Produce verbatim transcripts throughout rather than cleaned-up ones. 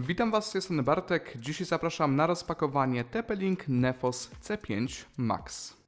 Witam Was, jestem Bartek. Dzisiaj zapraszam na rozpakowanie T P-Link Nefos C pięć Max.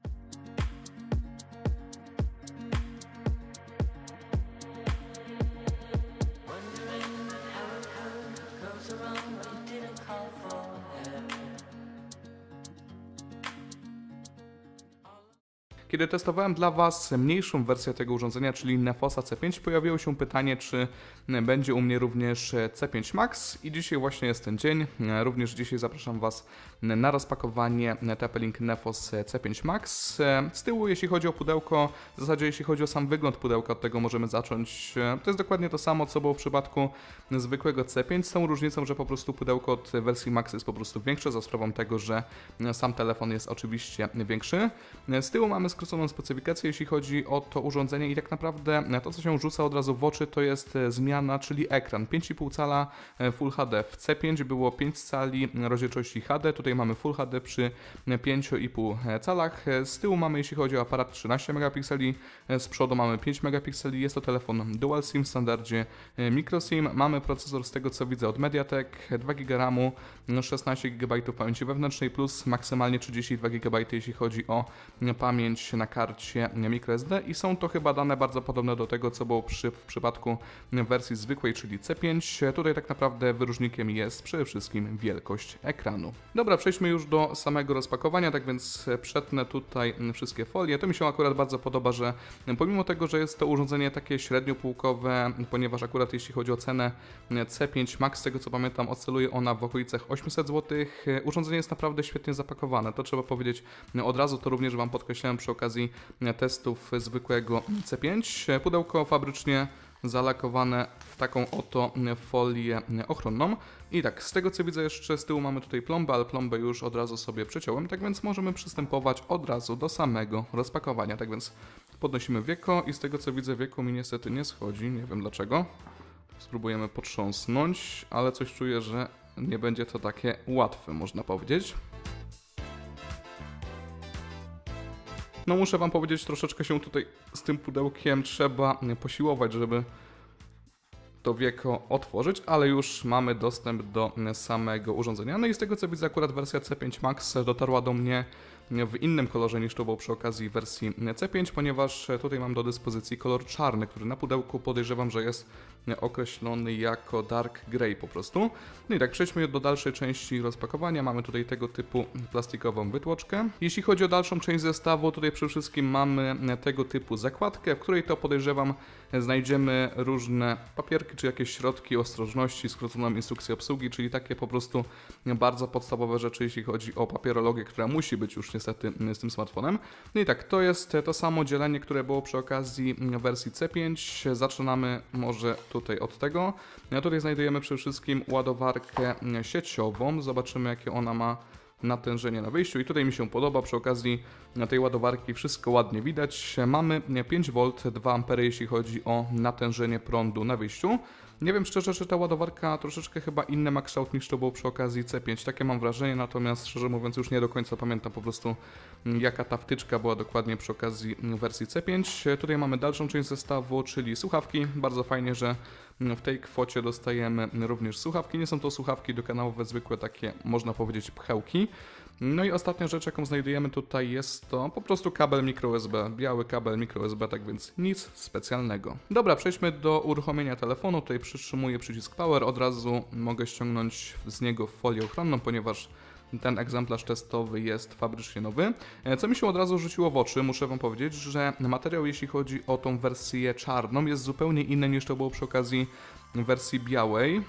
Kiedy testowałem dla Was mniejszą wersję tego urządzenia, czyli Nefosa C pięć, pojawiło się pytanie, czy będzie u mnie również C pięć Max i dzisiaj właśnie jest ten dzień. Również dzisiaj zapraszam Was na rozpakowanie T P-Link Nefos C pięć Max. Z tyłu, jeśli chodzi o pudełko, w zasadzie jeśli chodzi o sam wygląd pudełka, od tego możemy zacząć. To jest dokładnie to samo, co było w przypadku zwykłego C pięć, z tą różnicą, że po prostu pudełko od wersji Max jest po prostu większe, za sprawą tego, że sam telefon jest oczywiście większy. Z tyłu mamy skróconą specyfikację, jeśli chodzi o to urządzenie i tak naprawdę to, co się rzuca od razu w oczy, to jest zmiana, czyli ekran pięć i pół cala Full H D. W C pięć było pięć cali rozdzielczości H D, tutaj mamy Full H D przy pięć i pół calach. Z tyłu mamy, jeśli chodzi o aparat, trzynaście megapikseli, z przodu mamy pięć megapikseli, jest to telefon Dual SIM w standardzie microSIM. Mamy procesor, z tego co widzę, od Mediatek, dwa giga ramu, szesnaście gigabajtów pamięci wewnętrznej plus maksymalnie trzydzieści dwa gigabajty, jeśli chodzi o pamięć na karcie microSD i są to chyba dane bardzo podobne do tego, co było przy, w przypadku wersji zwykłej, czyli C pięć. Tutaj tak naprawdę wyróżnikiem jest przede wszystkim wielkość ekranu. Dobra, przejdźmy już do samego rozpakowania, tak więc przetnę tutaj wszystkie folie. To mi się akurat bardzo podoba, że pomimo tego, że jest to urządzenie takie średniopółkowe, ponieważ akurat jeśli chodzi o cenę C pięć Max, z tego co pamiętam, oscyluje ona w okolicach osiemset złotych. Urządzenie jest naprawdę świetnie zapakowane, to trzeba powiedzieć od razu, to również Wam podkreślałem przy okazji testów zwykłego C pięć. Pudełko fabrycznie zalakowane w taką oto folię ochronną. I tak, z tego co widzę, jeszcze z tyłu mamy tutaj plombę, ale plombę już od razu sobie przeciąłem, tak więc możemy przystępować od razu do samego rozpakowania. Tak więc podnosimy wieko i z tego co widzę, wieko mi niestety nie schodzi, nie wiem dlaczego. Spróbujemy potrząsnąć, ale coś czuję, że nie będzie to takie łatwe, można powiedzieć. No muszę Wam powiedzieć, troszeczkę się tutaj z tym pudełkiem trzeba posiłować, żeby to wieko otworzyć, ale już mamy dostęp do samego urządzenia. No i z tego co widzę, akurat wersja C pięć Max dotarła do mnie w innym kolorze niż to było przy okazji wersji C pięć, ponieważ tutaj mam do dyspozycji kolor czarny, który na pudełku podejrzewam, że jest określony jako dark grey po prostu. No i tak, przejdźmy do dalszej części rozpakowania. Mamy tutaj tego typu plastikową wytłoczkę. Jeśli chodzi o dalszą część zestawu, tutaj przede wszystkim mamy tego typu zakładkę, w której to podejrzewam znajdziemy różne papierki czy jakieś środki ostrożności, skróconą instrukcję obsługi, czyli takie po prostu bardzo podstawowe rzeczy, jeśli chodzi o papierologię, która musi być już niestety z tym smartfonem. No i tak, to jest to samo dzielenie, które było przy okazji wersji C pięć. Zaczynamy może tutaj od tego. Tutaj znajdujemy przede wszystkim ładowarkę sieciową. Zobaczymy, jakie ona ma natężenie na wyjściu i tutaj mi się podoba, przy okazji tej ładowarki wszystko ładnie widać. Mamy pięć wolt, dwa ampery, jeśli chodzi o natężenie prądu na wyjściu. Nie wiem szczerze, czy ta ładowarka troszeczkę chyba inny ma kształt niż to było przy okazji C pięć, takie mam wrażenie, natomiast szczerze mówiąc już nie do końca pamiętam po prostu jaka ta wtyczka była dokładnie przy okazji wersji C pięć. Tutaj mamy dalszą część zestawu, czyli słuchawki. Bardzo fajnie, że w tej kwocie dostajemy również słuchawki. Nie są to słuchawki dokanałowe, zwykłe takie, można powiedzieć, pchełki. No i ostatnia rzecz, jaką znajdujemy tutaj, jest to po prostu kabel microUSB, biały kabel microUSB, tak więc nic specjalnego. Dobra, przejdźmy do uruchomienia telefonu. Tutaj przytrzymuję przycisk Power, od razu mogę ściągnąć z niego folię ochronną, ponieważ ten egzemplarz testowy jest fabrycznie nowy. Co mi się od razu rzuciło w oczy, muszę Wam powiedzieć, że materiał, jeśli chodzi o tą wersję czarną, jest zupełnie inny niż to było przy okazji wersji białej.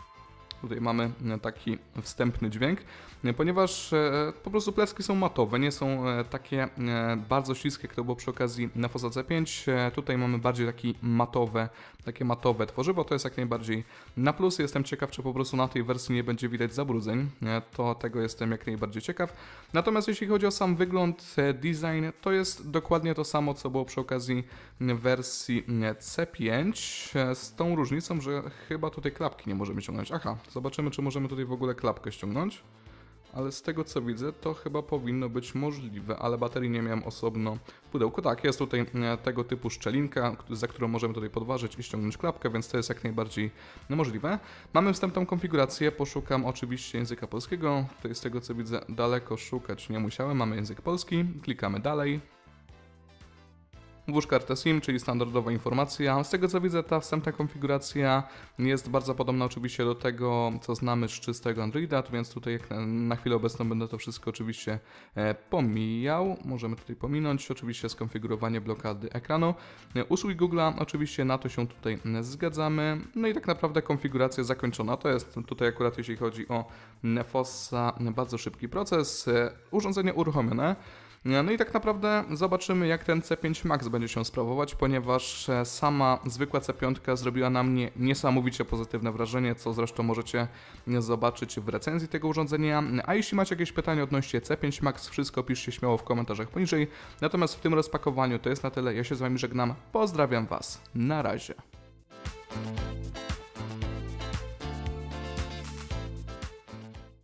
Tutaj mamy taki wstępny dźwięk, ponieważ po prostu plecki są matowe, nie są takie bardzo śliskie, jak to było przy okazji Nefosa C pięć. Tutaj mamy bardziej taki matowe, takie matowe tworzywo, to jest jak najbardziej na plus. Jestem ciekaw, czy po prostu na tej wersji nie będzie widać zabrudzeń, to tego jestem jak najbardziej ciekaw. Natomiast jeśli chodzi o sam wygląd, design, to jest dokładnie to samo, co było przy okazji wersji C pięć, z tą różnicą, że chyba tutaj klapki nie możemy ciągnąć. Aha, zobaczymy, czy możemy tutaj w ogóle klapkę ściągnąć. ale z tego co widzę, to chyba powinno być możliwe, ale baterii nie miałem osobno w pudełku. Tak, jest tutaj tego typu szczelinka, za którą możemy tutaj podważyć i ściągnąć klapkę, więc to jest jak najbardziej możliwe. Mamy wstępną konfigurację, poszukam oczywiście języka polskiego. Tutaj z tego co widzę, daleko szukać nie musiałem, mamy język polski, klikamy dalej. Włóż kartę SIM, czyli standardowa informacja. Z tego co widzę, ta wstępna konfiguracja jest bardzo podobna oczywiście do tego, co znamy z czystego Androida, więc tutaj jak na, na chwilę obecną będę to wszystko oczywiście e, pomijał. Możemy tutaj pominąć, oczywiście skonfigurowanie blokady ekranu. E, usługi Google'a, oczywiście na to się tutaj zgadzamy. No i tak naprawdę konfiguracja zakończona. To jest tutaj akurat jeśli chodzi o Nefossa bardzo szybki proces. E, urządzenie uruchomione. No i tak naprawdę zobaczymy, jak ten C pięć Max będzie się sprawować, ponieważ sama zwykła C pięć zrobiła na mnie niesamowicie pozytywne wrażenie, co zresztą możecie zobaczyć w recenzji tego urządzenia. A jeśli macie jakieś pytania odnośnie C pięć Max, wszystko piszcie śmiało w komentarzach poniżej. Natomiast w tym rozpakowaniu to jest na tyle. Ja się z Wami żegnam. Pozdrawiam Was. Na razie.